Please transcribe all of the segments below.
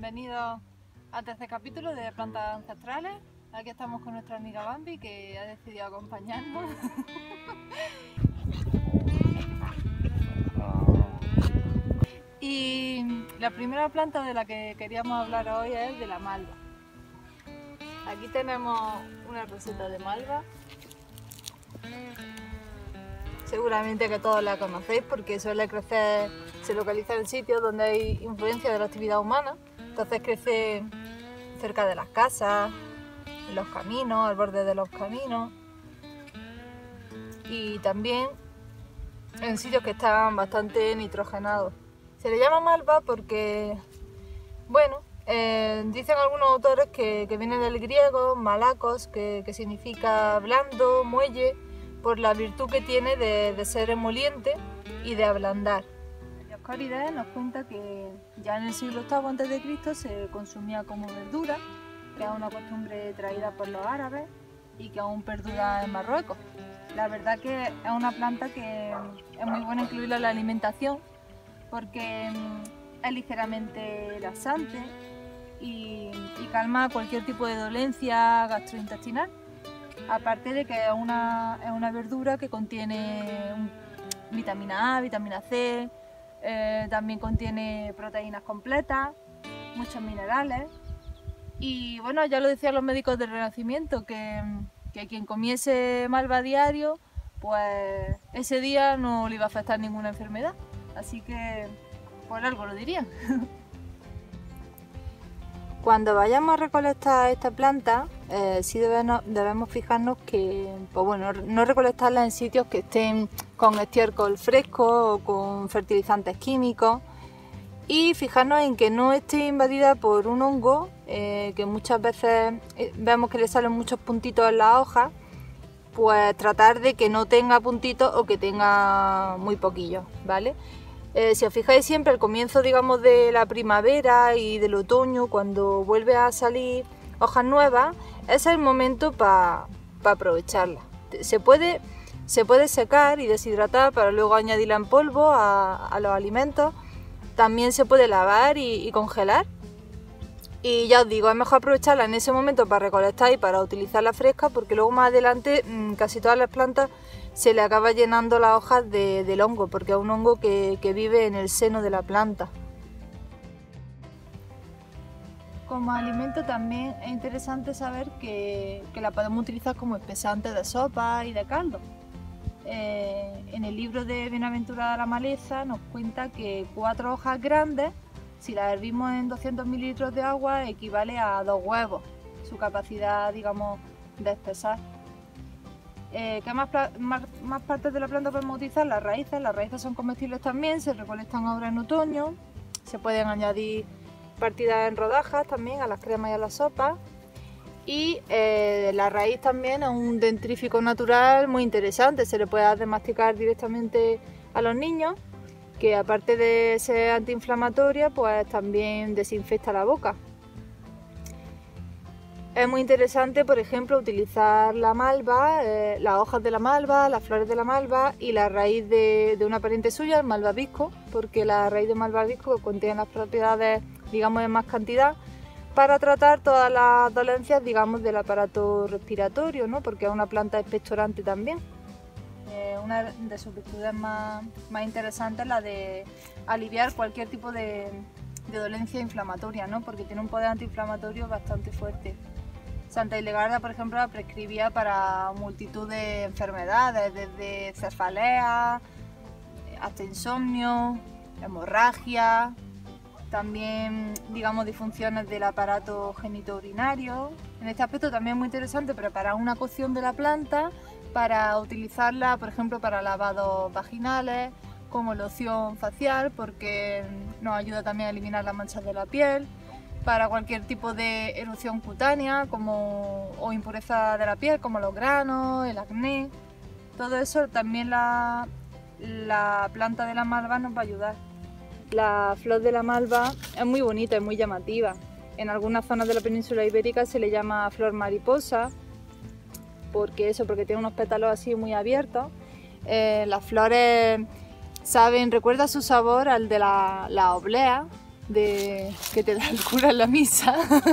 bienvenidos al tercer capítulo de Plantas Ancestrales. Aquí estamos con nuestra amiga Bambi, que ha decidido acompañarnos. Y la primera planta de la que queríamos hablar hoy es de la malva. Aquí tenemos una roseta de malva. Seguramente que todos la conocéis porque suele crecer, se localiza en sitios donde hay influencia de la actividad humana. Entonces crece cerca de las casas, en los caminos, al borde de los caminos y también en sitios que están bastante nitrogenados. Se le llama malva porque, bueno, dicen algunos autores que viene del griego malakos, que significa blando, muelle, por la virtud que tiene de ser emoliente y de ablandar. Dioscórides nos cuenta que ya en el siglo VIII a.C. se consumía como verdura, que es una costumbre traída por los árabes y que aún perdura en Marruecos. La verdad que es una planta que es muy buena incluirla en la alimentación porque es ligeramente laxante y calma cualquier tipo de dolencia gastrointestinal. Aparte de que es una verdura que contiene vitamina A, vitamina C, también contiene proteínas completas, muchos minerales. Y bueno, ya lo decían los médicos del Renacimiento, que quien comiese malva a diario, pues ese día no le iba a afectar ninguna enfermedad. Así que por algo lo dirían. Cuando vayamos a recolectar esta planta, sí debemos fijarnos que, pues bueno, no recolectarla en sitios que estén con estiércol fresco o con fertilizantes químicos y fijarnos en que no esté invadida por un hongo que muchas veces vemos que le salen muchos puntitos en las hojas, pues tratar de que no tenga puntitos o que tenga muy poquillos, ¿vale? Si os fijáis siempre al comienzo, digamos, de la primavera y del otoño, cuando vuelve a salir hojas nuevas, es el momento para aprovecharla. Se puede secar y deshidratar para luego añadirla en polvo a los alimentos. También se puede lavar y congelar. Y ya os digo, es mejor aprovecharla en ese momento para recolectar y para utilizarla fresca, porque luego más adelante casi todas las plantas se le acaba llenando las hojas del hongo, porque es un hongo que vive en el seno de la planta. Como alimento también es interesante saber que la podemos utilizar como espesante de sopa y de caldo. En el libro de Bienaventurada la maleza nos cuenta que 4 hojas grandes, si las hervimos en 200 mililitros de agua, equivale a 2 huevos, su capacidad, digamos, de espesar. ¿Qué más partes de la planta podemos utilizar? Las raíces son comestibles también, se recolectan ahora en otoño, se pueden añadir partidas en rodajas también a las cremas y a las sopas. Y la raíz también es un dentrífico natural muy interesante, se le puede dar de masticar directamente a los niños, que aparte de ser antiinflamatoria, pues también desinfecta la boca. Es muy interesante, por ejemplo, utilizar la malva, las hojas de la malva, las flores de la malva y la raíz de una pariente suya, el malvavisco, porque la raíz de malvavisco contiene las propiedades, digamos, en más cantidad, para tratar todas las dolencias, digamos, del aparato respiratorio, ¿no? Porque es una planta expectorante también. Una de sus virtudes más interesantes es la de aliviar cualquier tipo de dolencia inflamatoria, ¿no? Porque tiene un poder antiinflamatorio bastante fuerte. Santa Hildegarda, por ejemplo, la prescribía para multitud de enfermedades, desde cefalea hasta insomnio, hemorragia, también, digamos, disfunciones del aparato genitourinario. En este aspecto también es muy interesante preparar una cocción de la planta para utilizarla, por ejemplo, para lavados vaginales, como loción facial, porque nos ayuda también a eliminar las manchas de la piel, para cualquier tipo de erupción cutánea o impureza de la piel, como los granos, el acné. Todo eso también la planta de la malva nos va a ayudar. La flor de la malva es muy bonita, es muy llamativa. En algunas zonas de la península ibérica se le llama flor mariposa, porque tiene unos pétalos así muy abiertos. Las flores recuerda su sabor al de la oblea, que te da el cura en la misa.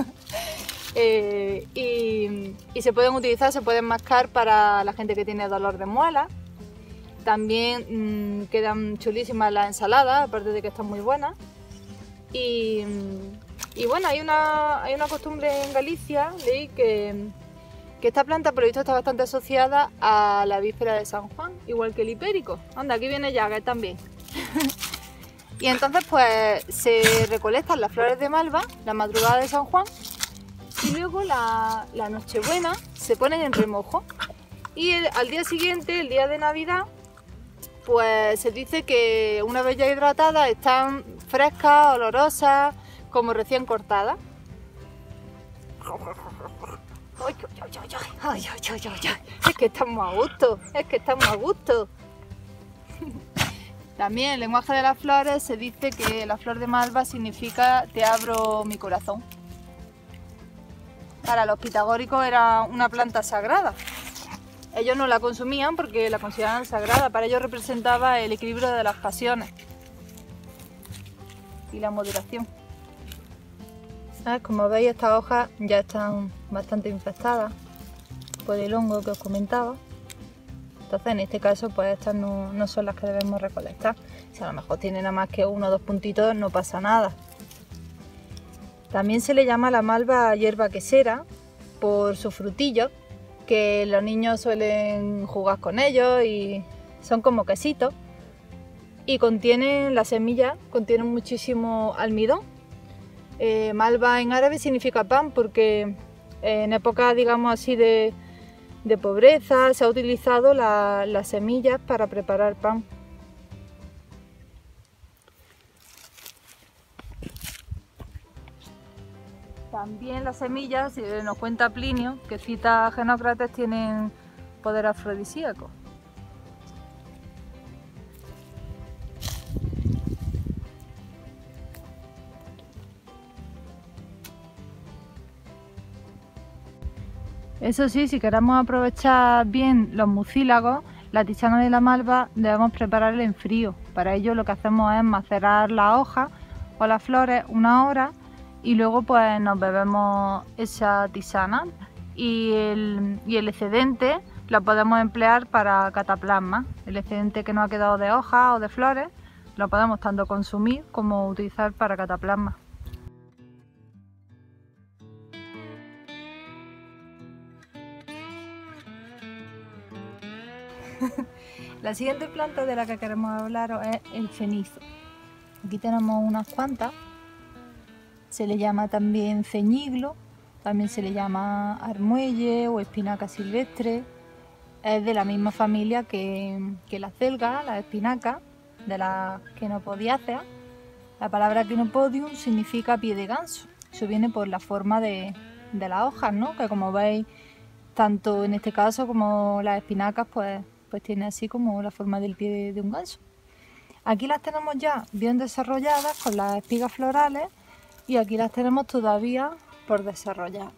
Y se pueden utilizar, se pueden mascar para la gente que tiene dolor de muelas. También quedan chulísimas las ensaladas, aparte de que están muy buenas. Y bueno, hay una costumbre en Galicia, leí que esta planta por lo visto está bastante asociada a la víspera de San Juan, igual que el hipérico. Anda, aquí viene Jagger también. Y entonces pues se recolectan las flores de malva la madrugada de San Juan y luego la Nochebuena se ponen en remojo. Y al día siguiente, el día de Navidad, pues se dice que una vez ya hidratadas están frescas, olorosas, como recién cortadas. Es que estamos a gusto, También en el lenguaje de las flores se dice que la flor de malva significa te abro mi corazón. Para los pitagóricos era una planta sagrada. Ellos no la consumían porque la consideraban sagrada, para ellos representaba el equilibrio de las pasiones y la moderación. Como veis, estas hojas ya están bastante infestadas por el hongo que os comentaba. Entonces en este caso pues estas no son las que debemos recolectar. Si a lo mejor tiene nada más que 1 o 2 puntitos no pasa nada. También se le llama la malva hierba quesera por sus frutillos, que los niños suelen jugar con ellos y son como quesitos. Y contienen, las semillas contienen muchísimo almidón. Malva en árabe significa pan porque en época, digamos así, de pobreza se ha utilizado las semillas para preparar pan. También las semillas, nos cuenta Plinio, que cita a Genócrates, tienen poder afrodisíaco. Eso sí, si queremos aprovechar bien los mucílagos, la tisana de la malva debemos prepararla en frío. Para ello lo que hacemos es macerar las hojas o las flores 1 hora y luego pues nos bebemos esa tisana y el excedente lo podemos emplear para cataplasma. El excedente que nos ha quedado de hojas o de flores lo podemos tanto consumir como utilizar para cataplasma. La siguiente planta de la que queremos hablaros es el cenizo. Aquí tenemos unas cuantas. Se le llama también ceñiglo, también se le llama armuelle o espinaca silvestre. Es de la misma familia que la acelga, la espinaca, de las quenopodiáceas. La palabra quenopodium significa pie de ganso. Eso viene por la forma de las hojas, ¿no? Que como veis, tanto en este caso como las espinacas, pues tiene así como la forma del pie de un ganso. Aquí las tenemos ya bien desarrolladas con las espigas florales y aquí las tenemos todavía por desarrollar.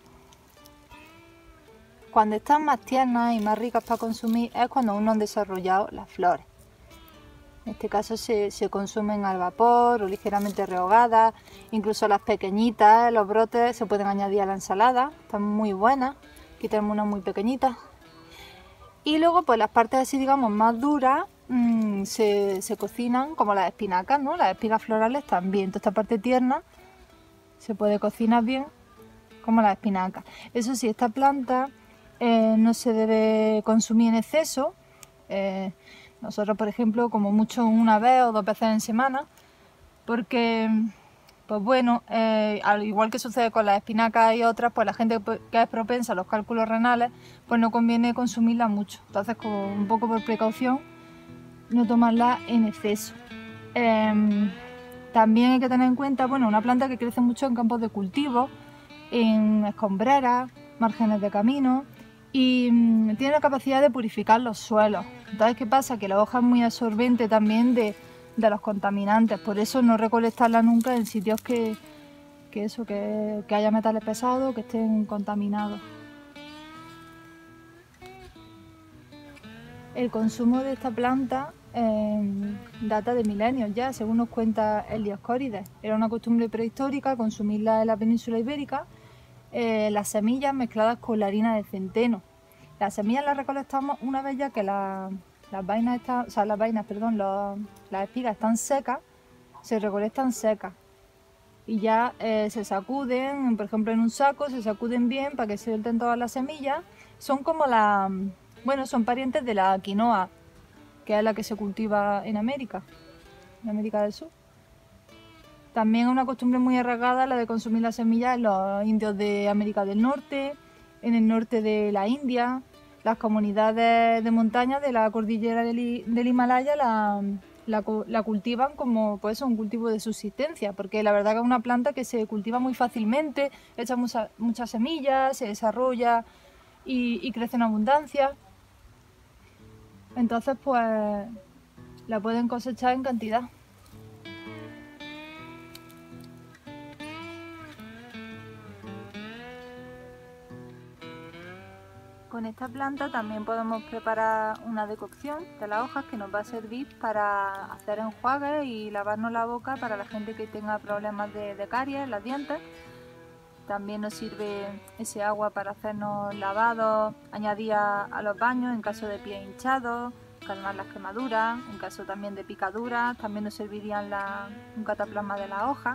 Cuando están más tiernas y más ricas para consumir es cuando aún no han desarrollado las flores. En este caso se consumen al vapor o ligeramente rehogadas, incluso las pequeñitas, los brotes se pueden añadir a la ensalada, están muy buenas. Aquí tenemos una muy pequeñita. Y luego pues las partes así digamos más duras se cocinan como las espinacas, ¿no? Las espigas florales también. Toda esta parte tierna se puede cocinar bien como las espinacas. Eso sí, esta planta no se debe consumir en exceso. Nosotros por ejemplo como mucho 1 vez o 2 veces en semana, porque pues bueno, al igual que sucede con las espinacas y otras, pues la gente que es propensa a los cálculos renales, pues no conviene consumirla mucho. Entonces, con un poco por precaución, no tomarla en exceso. También hay que tener en cuenta, bueno, una planta que crece mucho en campos de cultivo, en escombreras, márgenes de camino y tiene la capacidad de purificar los suelos. Entonces, ¿qué pasa? Que la hoja es muy absorbente también de los contaminantes, por eso no recolectarla nunca en sitios que haya metales pesados, que estén contaminados. El consumo de esta planta data de milenios ya, según nos cuenta el Dioscórides. Era una costumbre prehistórica consumirla en la península ibérica, las semillas mezcladas con la harina de centeno. Las semillas las recolectamos una vez ya que las vainas están, o sea, las vainas, perdón, las espigas están secas, se recolectan secas y ya se sacuden, por ejemplo en un saco, se sacuden bien para que se suelten todas las semillas. Son como bueno, son parientes de la quinoa, que es la que se cultiva en América del Sur. También es una costumbre muy arraigada la de consumir las semillas en los indios de América del Norte, en el norte de la India. Las comunidades de montaña de la cordillera del Himalaya la cultivan como pues, un cultivo de subsistencia, porque la verdad que es una planta que se cultiva muy fácilmente, echa muchas semillas, se desarrolla y crece en abundancia. Entonces pues la pueden cosechar en cantidad. Con esta planta también podemos preparar una decocción de las hojas que nos va a servir para hacer enjuagues y lavarnos la boca para la gente que tenga problemas de caries en los dientes. También nos sirve ese agua para hacernos lavados, añadir a los baños en caso de pies hinchados, calmar las quemaduras, en caso también de picaduras. También nos servirían un cataplasma de la hoja.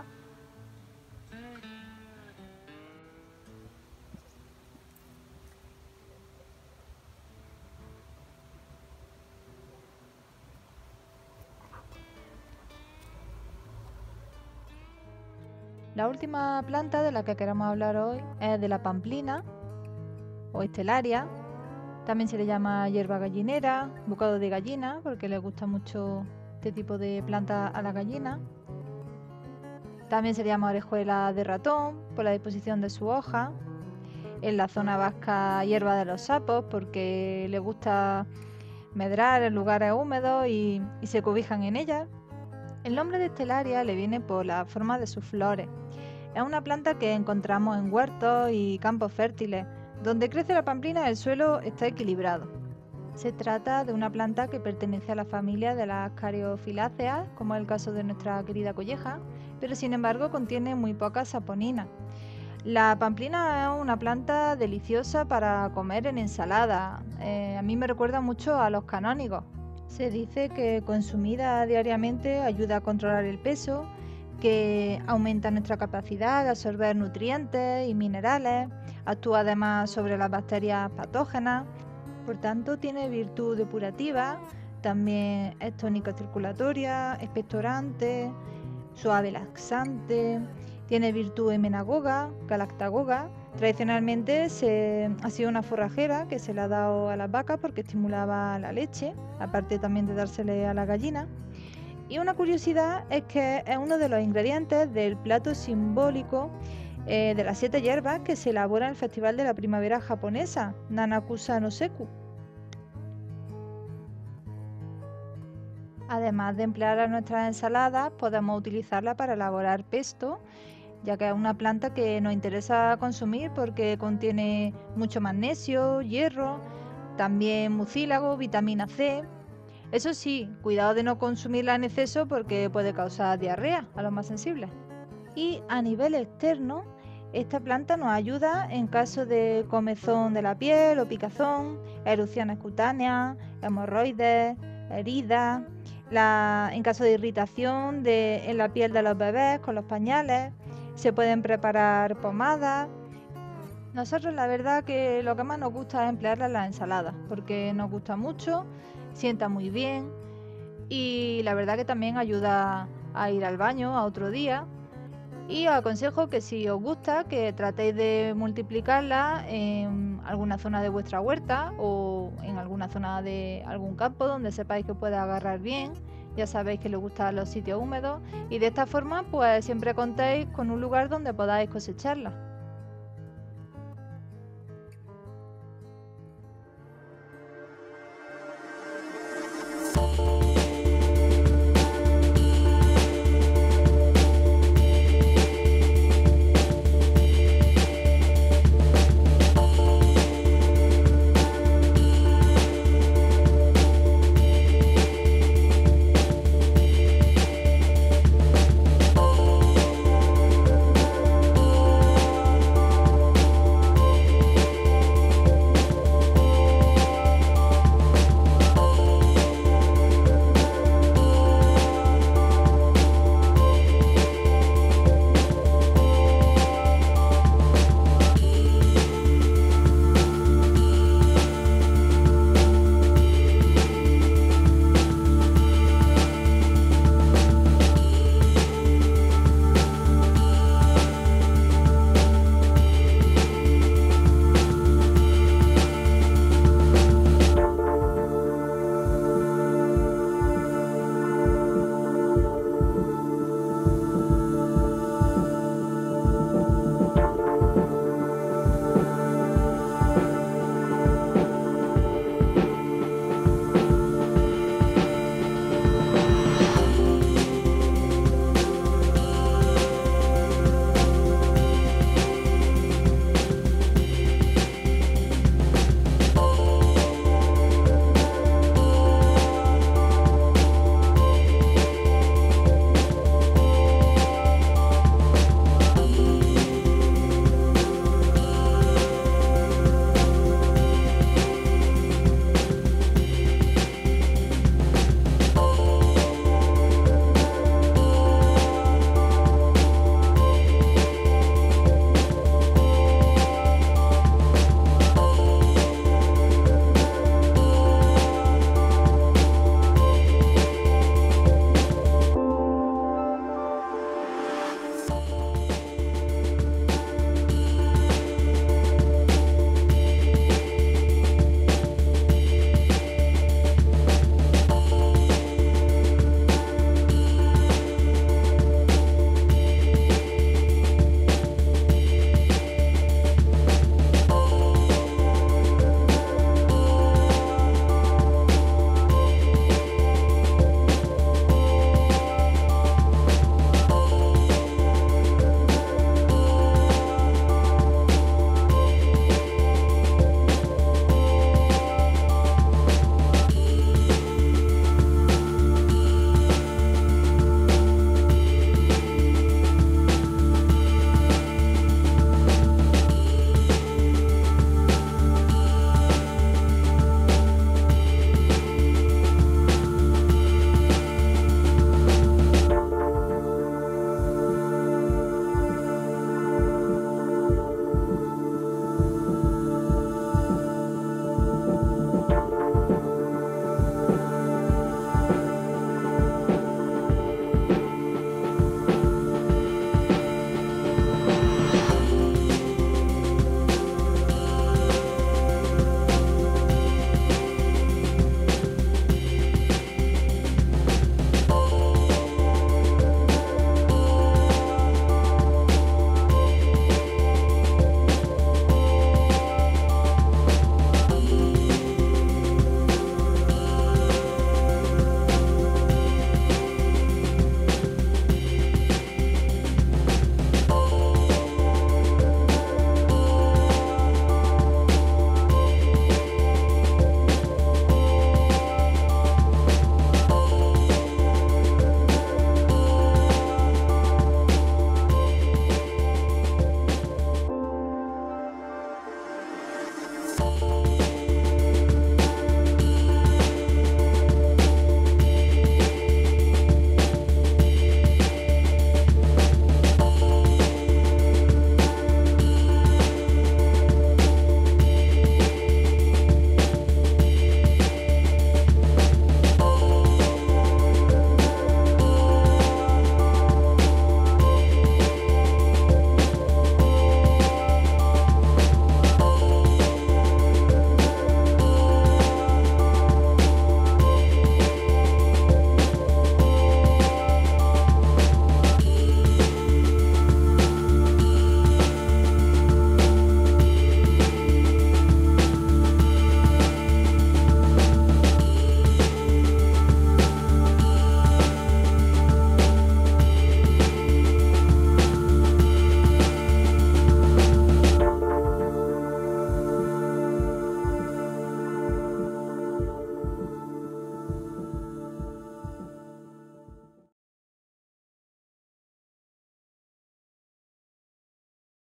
La última planta de la que queremos hablar hoy es de la pamplina o estelaria. También se le llama hierba gallinera, bocado de gallina, porque le gusta mucho este tipo de planta a la gallina. También se le llama orejuela de ratón por la disposición de su hoja. En la zona vasca, hierba de los sapos, porque le gusta medrar en lugares húmedos y se cobijan en ella. El nombre de estelaria le viene por la forma de sus flores. Es una planta que encontramos en huertos y campos fértiles. Donde crece la pamplina el suelo está equilibrado. Se trata de una planta que pertenece a la familia de las Caryophyllaceae, como es el caso de nuestra querida colleja, pero sin embargo contiene muy poca saponina. La pamplina es una planta deliciosa para comer en ensalada. A mí me recuerda mucho a los canónigos. Se dice que consumida diariamente ayuda a controlar el peso, que aumenta nuestra capacidad de absorber nutrientes y minerales, actúa además sobre las bacterias patógenas, por tanto tiene virtud depurativa, también es tónica circulatoria, expectorante, suave laxante, tiene virtud emenagoga, galactagoga. Tradicionalmente ha sido una forrajera que se le ha dado a las vacas porque estimulaba la leche, aparte también de dársele a la gallina. Y una curiosidad es que es uno de los ingredientes del plato simbólico de las 7 hierbas que se elabora en el Festival de la Primavera japonesa, Nanakusa no Seku. Además de emplear en nuestras ensaladas, podemos utilizarla para elaborar pesto, ya que es una planta que nos interesa consumir porque contiene mucho magnesio, hierro, también mucílago, vitamina C. Eso sí, cuidado de no consumirla en exceso porque puede causar diarrea a los más sensibles. Y a nivel externo, esta planta nos ayuda en caso de comezón de la piel o picazón, erupciones cutáneas, hemorroides, heridas, en caso de irritación en la piel de los bebés con los pañales. Se pueden preparar pomadas. Nosotros la verdad que lo que más nos gusta es emplearla en las ensaladas, porque nos gusta mucho, sienta muy bien y la verdad que también ayuda a ir al baño a otro día. Y os aconsejo que si os gusta, que tratéis de multiplicarla en alguna zona de vuestra huerta o en alguna zona de algún campo donde sepáis que puede agarrar bien. Ya sabéis que le gustan los sitios húmedos y de esta forma pues siempre contéis con un lugar donde podáis cosecharla.